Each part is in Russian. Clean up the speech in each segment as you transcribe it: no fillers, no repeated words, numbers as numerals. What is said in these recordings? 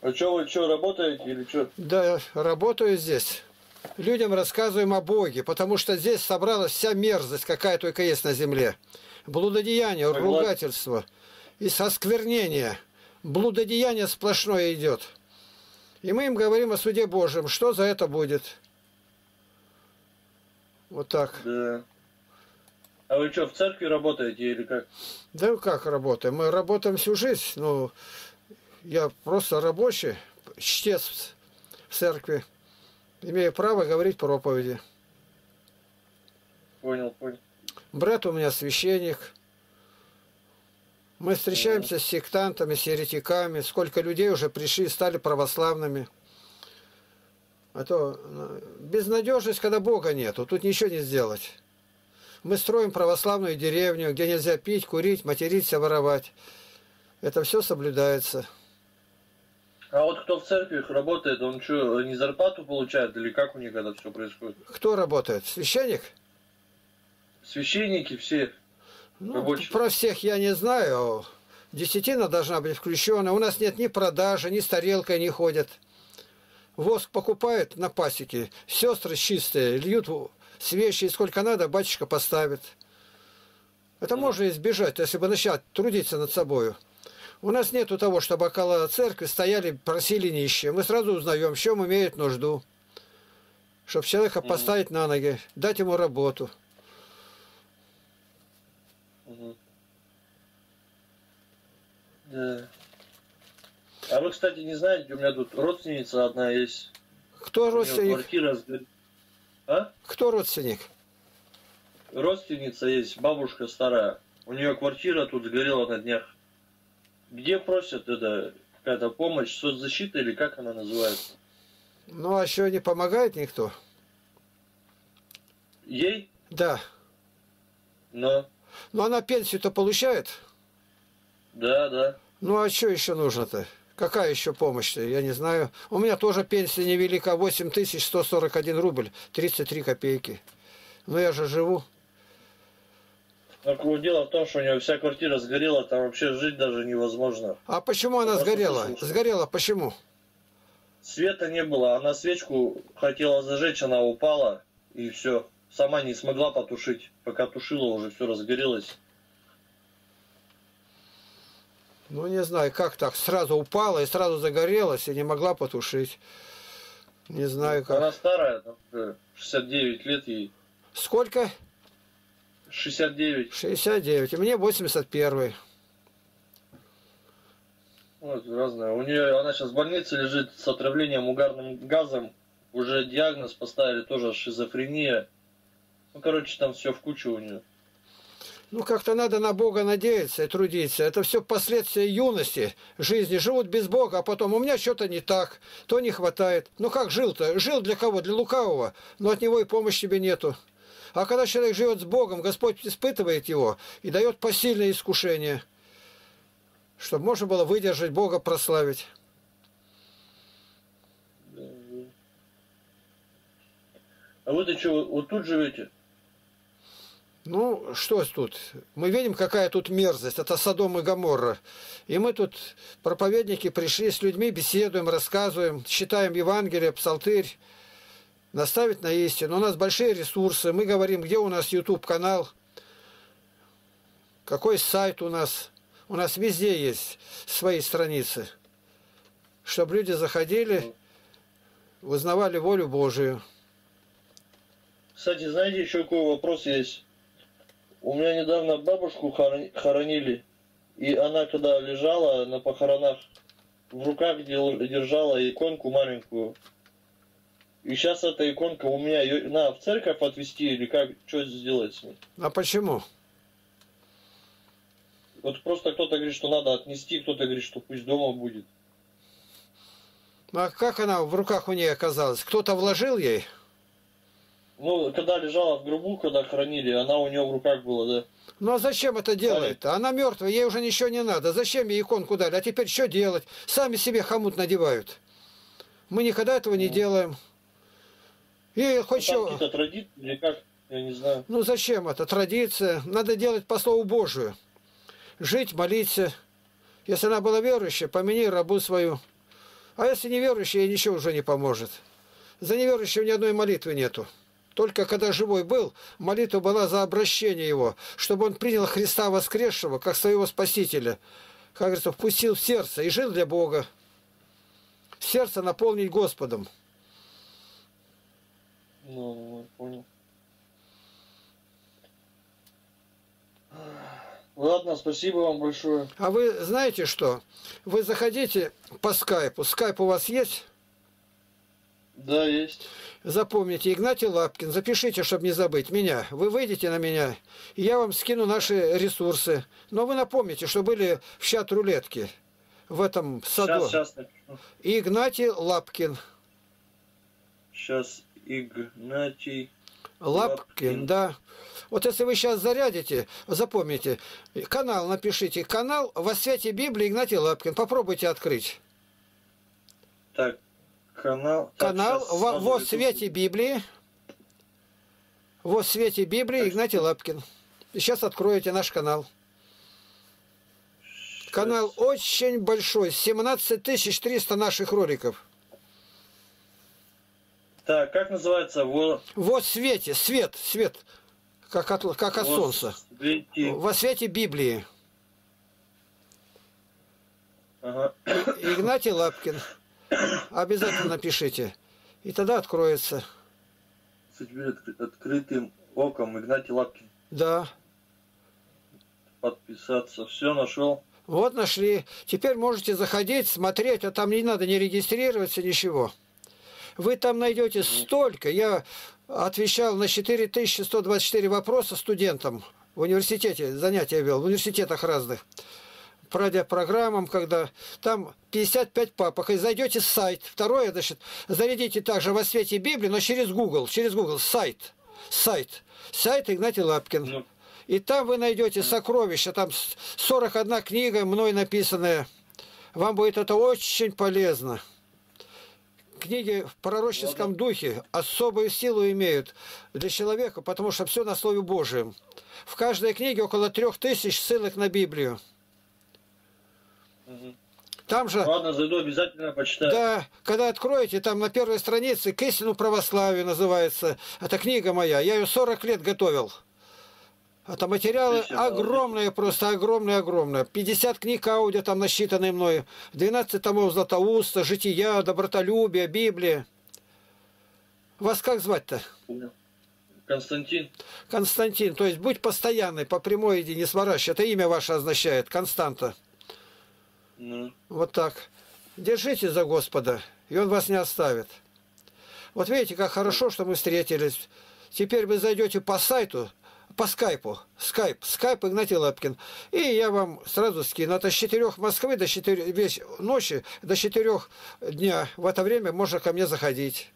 А что вы что, работаете или что? Да, работаю здесь. Людям рассказываем о Боге, потому что здесь собралась вся мерзость, какая только есть на земле. Блудодеяние, ругательство и осквернение. Блудодеяние сплошное идет. И мы им говорим о суде Божьем. Что за это будет? Вот так. Да. А вы что, в церкви работаете или как? Да как работаем? Мы работаем всю жизнь. Ну, я просто рабочий, чтец в церкви. Имею право говорить проповеди. Понял, понял. Брат у меня священник. Мы встречаемся с сектантами, с еретиками. Сколько людей уже пришли, стали православными. А то безнадежность, когда Бога нету. Тут ничего не сделать. Мы строим православную деревню, где нельзя пить, курить, материться, воровать. Это все соблюдается. А вот кто в церкви работает, он что, не зарплату получает или как у них это все происходит? Кто работает? Священник? Священники все. Ну, про всех я не знаю. Десятина должна быть включена. У нас нет ни продажи, ни с тарелкой не ходят. Воск покупают на пасеке. Сестры чистые, льют свечи, и сколько надо, батюшка поставит. Это можно избежать, если бы начать трудиться над собой. У нас нету того, чтобы около церкви стояли, просили нищие. Мы сразу узнаем, в чем имеют нужду. Чтобы человека поставить на ноги, дать ему работу. Да. А вы, кстати, не знаете, у меня тут родственница одна есть. Кто родственник? Квартира... А? Кто родственник? Родственница есть, бабушка старая. У нее квартира тут сгорела на днях. Где просят это какая-то помощь, соцзащита или как она называется? Ну, а что, не помогает никто? Ей? Да. Но? Но она пенсию-то получает? Да, да. Ну, а что еще нужно-то? Какая еще помощь-то? Я не знаю. У меня тоже пенсия невелика, 8141 рубль, 33 копейки. Но я же живу. Так вот, дело в том, что у нее вся квартира сгорела, там вообще жить даже невозможно. А почему она сгорела? Сгорела почему? Света не было, она свечку хотела зажечь, она упала, и все. Сама не смогла потушить. Пока тушила, уже все разгорелось. Ну, не знаю, как так. Сразу упала и сразу загорелась, и не могла потушить. Не знаю, как. Она старая, там, 69 лет ей. Сколько? 69. 69. И мне 81. Вот, разное. У нее, она сейчас в больнице лежит с отравлением угарным газом. Уже диагноз поставили, тоже шизофрения. Ну, короче, там все в кучу у нее. Ну, как-то надо на Бога надеяться и трудиться. Это все последствия юности, жизни. Живут без Бога, а потом у меня что-то не так, то не хватает. Ну, как жил-то? Жил для кого? Для лукавого. Но от него и помощи тебе нету. А когда человек живет с Богом, Господь испытывает его и дает посильное искушение, чтобы можно было выдержать Бога, прославить. А вы-то что, вот тут живете? Ну, что тут? Мы видим, какая тут мерзость. Это Содом и Гоморра. И мы тут, проповедники, пришли с людьми, беседуем, рассказываем, читаем Евангелие, псалтырь, наставить на истину. У нас большие ресурсы. Мы говорим, где у нас YouTube-канал, какой сайт у нас. У нас везде есть свои страницы. Чтобы люди заходили, узнавали волю Божию. Кстати, знаете, еще какой вопрос есть? У меня недавно бабушку хоронили, и она, когда лежала на похоронах, в руках держала иконку маленькую. И сейчас эта иконка у меня, ее надо в церковь отвезти или как, что сделать с ней? А почему? Вот просто кто-то говорит, что надо отнести, кто-то говорит, что пусть дома будет. А как она в руках у нее оказалась? Кто-то вложил ей? Ну, когда лежала в гробу, когда хоронили, она у нее в руках была, да. Ну а зачем это делает? Она мертвая, ей уже ничего не надо. Зачем ей иконку дали? А теперь что делать? Сами себе хомут надевают. Мы никогда этого не делаем. И хоть что... Какие-то традиции или как? Я не знаю. Ну зачем это? Традиция. Надо делать по слову Божию. Жить, молиться. Если она была верующая, помяни рабу свою. А если неверующий, ей ничего уже не поможет. За неверующего ни одной молитвы нету. Только когда живой был, молитва была за обращение его, чтобы он принял Христа воскресшего, как своего Спасителя. Как говорится, впустил в сердце и жил для Бога. Сердце наполнить Господом. Ну, понял. Ладно, спасибо вам большое. А вы знаете что? Вы заходите по скайпу. Скайп у вас есть? Да, есть. Запомните, Игнатий Лапкин, запишите, чтобы не забыть меня. Вы выйдете на меня, и я вам скину наши ресурсы. Но вы напомните, что были в чат рулетки в этом саду. Сейчас напишу. Игнатий Лапкин. Сейчас Игнатий Лапкин, да. Вот если вы сейчас зарядите, запомните, канал напишите. Канал «Во свете Библии» Игнатий Лапкин. Попробуйте открыть. Так, канал... Канал «Во свете Библии». «Во свете Библии» Игнатий Лапкин. И сейчас откроете наш канал. Канал очень большой. 17 300 наших роликов. Так, как называется? Во свете, свет. Как от солнца. Во свете Библии. Ага. Игнатий Лапкин. Обязательно напишите. И тогда откроется. Открытым оком Игнатий Лапкин. Да. Подписаться. Все, нашел. Вот нашли. Теперь можете заходить, смотреть, а там не надо не регистрироваться, ничего. Вы там найдете столько. Я отвечал на 4124 вопроса студентам в университете, занятия вел, в университетах разных. По радиопрограммам, когда там 55 папок. И зайдете в сайт. Второе, значит, зарядите также «Во свете Библии», но через Google, сайт Игнатий Лапкин. И там вы найдете сокровища, там 41 книга мной написанная. Вам будет это очень полезно. Книги в пророческом духе особую силу имеют для человека, потому что все на Слове Божьем. В каждой книге около 3000 ссылок на Библию. Там же... Ладно, зайду, обязательно почитаю. Да, когда откроете, там на первой странице «К истину православию» называется. Это книга моя. Я ее 40 лет готовил. Это материалы огромные, просто огромные. 50 книг аудио там насчитанные мною. 12 томов Златоуста, Жития, Добротолюбие, Библия. Вас как звать-то? Константин. Константин. То есть будь постоянный, по прямой иди, не сворачивай. Это имя ваше означает. Константа. Вот так. Держите за Господа, и Он вас не оставит. Вот видите, как хорошо, что мы встретились. Теперь вы зайдете по сайту, по скайпу, скайп Игнатий Лапкин. И я вам сразу скину. Это с 4 Москвы до 4, весь ночи до 4 дня. В это время можно ко мне заходить.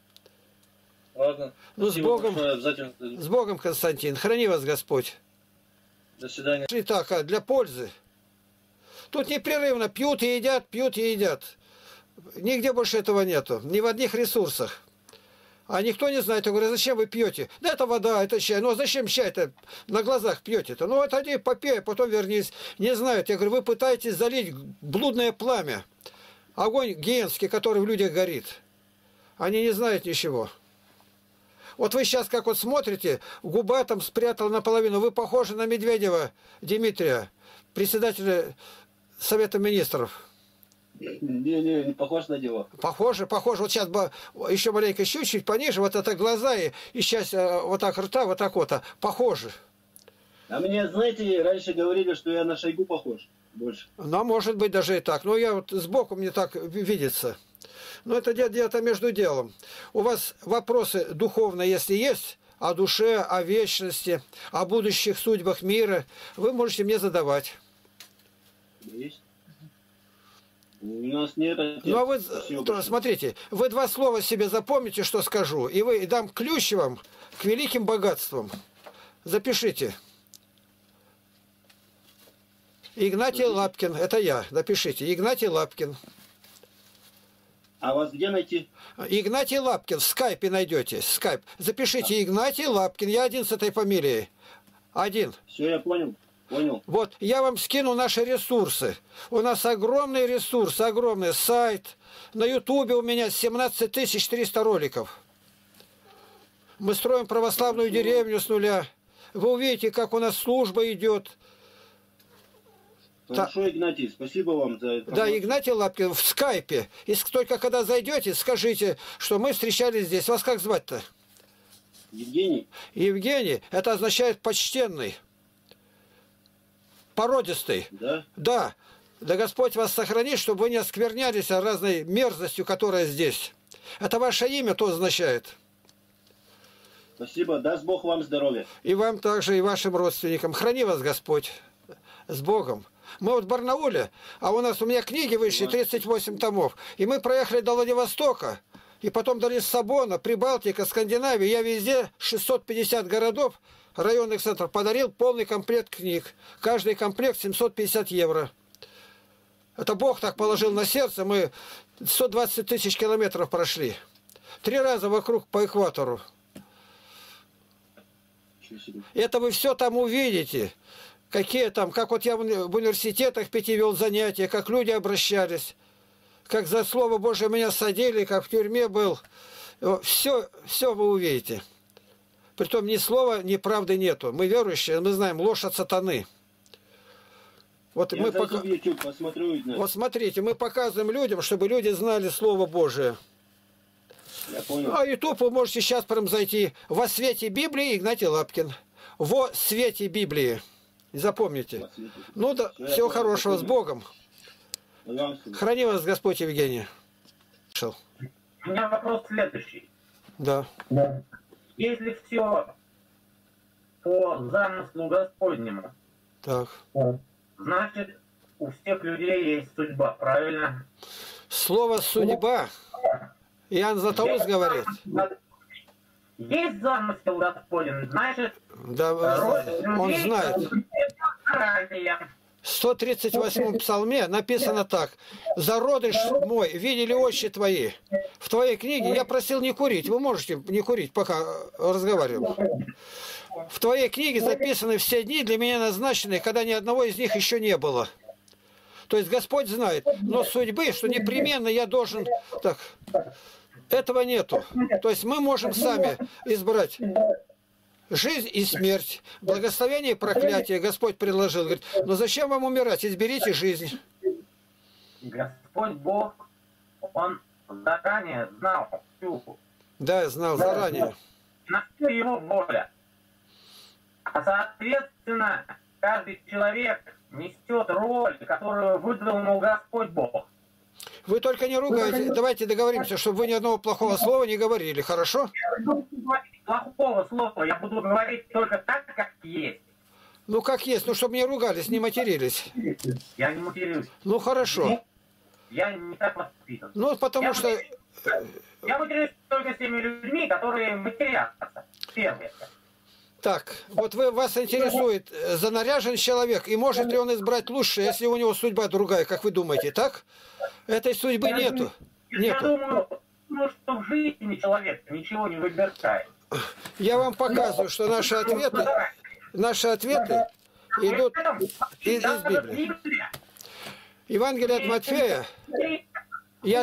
Ладно. Ну, с Богом, Константин. Храни вас Господь. До свидания. Итак, для пользы. Тут непрерывно пьют и едят. Нигде больше этого нету. Ни в одних ресурсах. А никто не знает. Я говорю, зачем вы пьете? Да это вода, это чай. Ну а зачем чай-то на глазах пьете-то? Ну вот иди попей, а потом вернись. Не знают. Я говорю, вы пытаетесь залить блудное пламя. Огонь гиенский, который в людях горит. Они не знают ничего. Вот вы сейчас как вот смотрите, губа там спрятал наполовину. Вы похожи на Медведева Дмитрия, председателя Совета Министров. Не похож на него. Похоже. Вот сейчас бы еще маленько чуть-чуть пониже, вот это глаза и сейчас вот так рта, вот так вот. Похоже. А мне, знаете, раньше говорили, что я на Шойгу похож больше. Ну, может быть, даже и так. Но я вот сбоку мне так видится. Но это где-то между делом. У вас вопросы духовные, если есть, о душе, о вечности, о будущих судьбах мира, вы можете мне задавать. Есть. У нас нет... Ну, а вы, смотрите, вы 2 слова себе запомните, что скажу, и вы дам ключ вам к великим богатствам. Запишите. Игнатий Лапкин, это я, запишите. Игнатий Лапкин. А вас где найти? Игнатий Лапкин, в скайпе найдете. Скайп. Запишите Игнатий Лапкин, я один с этой фамилией. Один. Все, я понял. Понял? Вот, я вам скину наши ресурсы. У нас огромный ресурс, огромный сайт. На Ютубе у меня 17 300 роликов. Мы строим православную деревню с нуля. Вы увидите, как у нас служба идет. Хорошо, Игнатий, спасибо вам за это. Да, Игнатий Лапкин в скайпе. И только когда зайдете, скажите, что мы встречались здесь. Вас как звать-то? Евгений? Евгений, это означает почтенный. Породистый. Да? Да. Да Господь вас сохранит, чтобы вы не осквернялись разной мерзостью, которая здесь. Это ваше имя то означает. Спасибо. Даст Бог вам здоровья. И вам также, и вашим родственникам. Храни вас Господь. С Богом. Мы вот в Барнауле, а у меня книги вышли, 38 томов. И мы проехали до Владивостока, и потом до Лиссабона, Прибалтика, Скандинавия. Я везде 650 городов, районных центров, подарил полный комплект книг. Каждый комплект 750 евро. Это Бог так положил на сердце. Мы 120 тысяч километров прошли. 3 раза вокруг по экватору. Это вы все там увидите. Какие там, как вот я в университетах 5 вел занятия, как люди обращались, как за Слово Божие меня садили, как в тюрьме был. Все вы увидите. Притом ни слова, ни правды нету. Мы верующие, мы знаем ложь от сатаны. Вот, я в YouTube посмотрю, вот смотрите, мы показываем людям, чтобы люди знали Слово Божие. Я понял. А YouTube вы можете сейчас прям зайти. «Во свете Библии» Игнатий Лапкин. «Во свете Библии». Запомните. Ну да, всего хорошего, с Богом. Храни вас Господь, Евгений. У меня вопрос следующий. Да. Если все по замыслу Господнему, так, значит, у всех людей есть судьба, правильно? Слово «судьба» Иоанн Златоуст говорит. Есть замысел Господень, значит, да, он знает. В 138-м псалме написано так. «Зародыш мой, видели очи твои». В твоей книге я просил не курить. Вы можете не курить, пока разговариваем. В твоей книге записаны все дни, для меня назначенные, когда ни одного из них еще не было. То есть Господь знает. Но судьбы, что непременно я должен... Так, этого нету. То есть мы можем сами избрать жизнь и смерть, благословение и проклятие. Господь предложил. Говорит, но зачем вам умирать? Изберите жизнь. Господь Бог, Он заранее знал всю. Да, знал заранее. На всю Его воля. А соответственно, каждый человек несет роль, которую выдал ему Господь Бог. Вы только не ругайте. Давайте договоримся, чтобы вы ни одного плохого слова не говорили, хорошо? Я не буду говорить плохого слова, я буду говорить только так, как есть. Ну, как есть, ну, чтобы не ругались, не матерились. Я не матерюсь. Ну, хорошо. Я не так воспитан. Ну, потому что... Я матерюсь только с теми людьми, которые матерятся. Первые. Так, вот вас интересует, занаряжен человек, и может ли он избрать лучше, если у него судьба другая, как вы думаете, так? Этой судьбы нету. Я думаю, что в жизни человек ничего не выбирает. Я вам показываю, что наши ответы идут из Библии. Евангелие от Матфея, я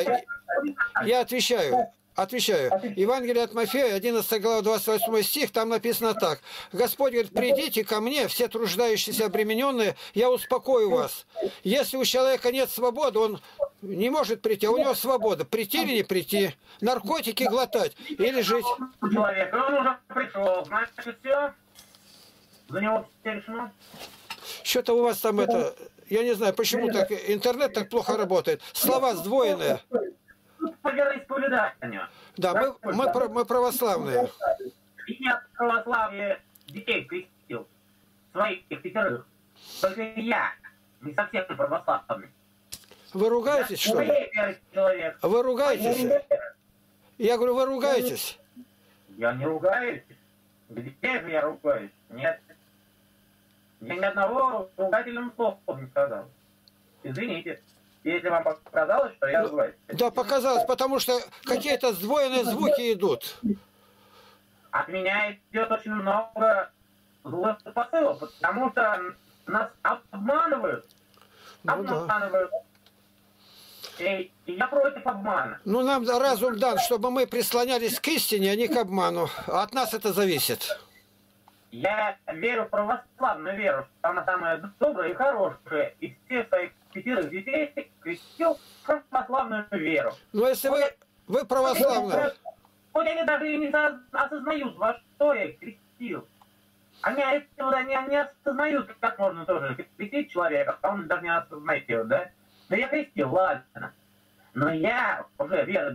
отвечаю. Евангелие от Матфея, 11 глава, 28 стих, там написано так. Господь говорит, придите ко мне, все труждающиеся, обремененные, я успокою вас. Если у человека нет свободы, он не может прийти, а у него свобода. Прийти или не прийти, наркотики глотать или жить. Человек, он уже пришел, значит, все, за него все решено. Что-то у вас там это, я не знаю, почему так интернет так плохо работает. Слова сдвоенные. По вероисповеданию. Да, мы православные. Я православие детей крестил. Своих 5. Только я не совсем православный. Вы ругаетесь, что ли? Вы ругаетесь? Я говорю, вы ругаетесь? Я не ругаюсь. Где же я ругаюсь? Нет. Я ни одного ругательного слова не сказал. Извините. Если вам показалось, что я ругаюсь. Да, показалось, потому что какие-то сдвоенные звуки идут. От меня идет очень много злой посыл, потому что нас обманывают. Обманывают. И я против обмана. Ну, нам разум дан, чтобы мы прислонялись к истине, а не к обману. А от нас это зависит. Я верю в православную веру, что она самая добрая и хорошая. И всех своих 5 детей крестил в православную веру. Но если вы православные... Вот они даже и не осознают, во что я их крестил. Они не осознают, как можно тоже крестить человека, а он даже не осознает его, да? Да я крестил, ладно. Но я уже веры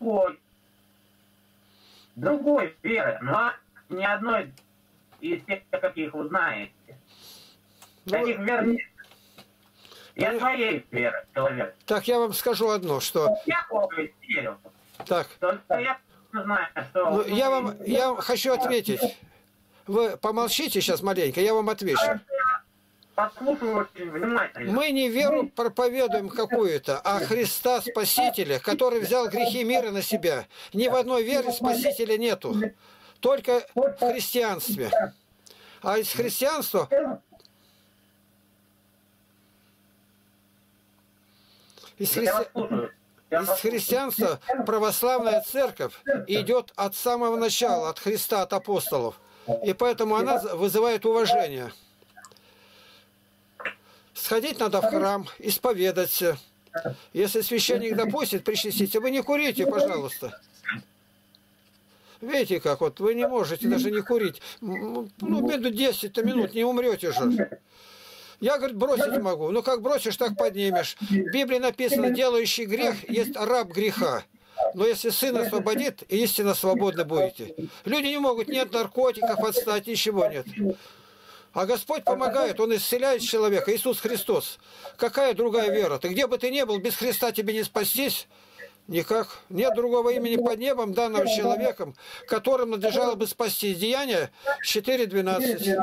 другой веры, но ни одной из тех, каких вы знаете. Таких вер нет. Я своей веры человек. Так, я вам скажу одно, что... Я Бога верю. Так. Только я знаю, что... Ну, я вам хочу ответить. Вы помолчите сейчас маленько, я вам отвечу. Послушаю очень внимательно. Мы не веру проповедуем какую-то, а Христа Спасителя, который взял грехи мира на себя. Ни в одной вере Спасителя нету. Только в христианстве. А из христианства... Из христианства православная церковь идет от самого начала, от Христа, от апостолов. И поэтому она вызывает уважение. Сходить надо в храм, исповедаться. Если священник допустит, причаститься, вы не курите, пожалуйста. Видите, как вот вы не можете даже не курить. Ну, между 10 минут не умрете же. Я, говорит, бросить могу. Ну, как бросишь, так поднимешь. В Библии написано, делающий грех есть раб греха. Но если Сын освободит, истинно свободны будете. Люди не могут, нет наркотиков отстать, ничего нет. А Господь помогает, Он исцеляет человека, Иисус Христос. Какая другая вера? Ты где бы ты ни был, без Христа тебе не спастись? Никак. Нет другого имени под небом, данного человеком, которым надлежало бы спастись. Деяния 4:12.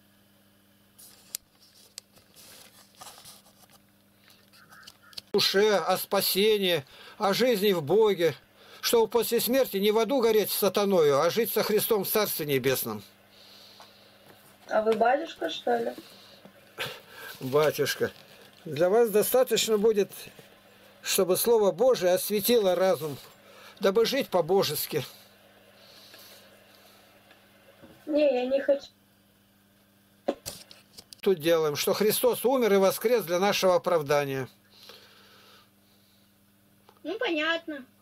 Душе, о спасении, о жизни в Боге, чтобы после смерти не в аду гореть с сатаною, а жить со Христом в Царстве Небесном. А вы батюшка, что ли? Батюшка, для вас достаточно будет, чтобы Слово Божие осветило разум, дабы жить по-божески. Не, я не хочу. Тут делаем, что Христос умер и воскрес для нашего оправдания. Ну, понятно.